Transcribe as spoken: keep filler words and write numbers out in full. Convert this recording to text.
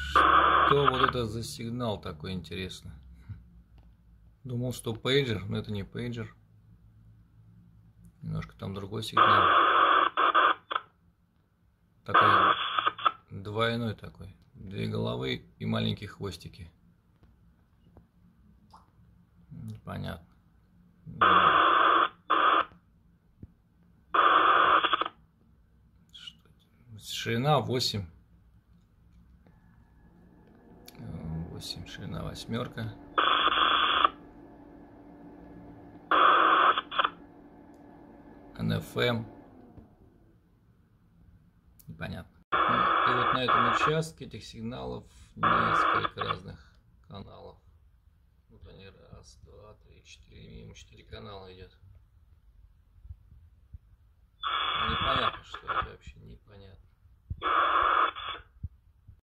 Что вот это за сигнал такой интересный? Думал, что пейджер, но это не пейджер. Немножко там другой сигнал. Такой двойной такой. Две головы и маленькие хвостики. Непонятно. Ширина восемь. восемь, ширина восьмерка. эн эф эм. Непонятно. И вот на этом участке этих сигналов несколько разных каналов. Вот они, раз, два, три, четыре, мимо четыре канала идет. Непонятно, что это вообще непонятно.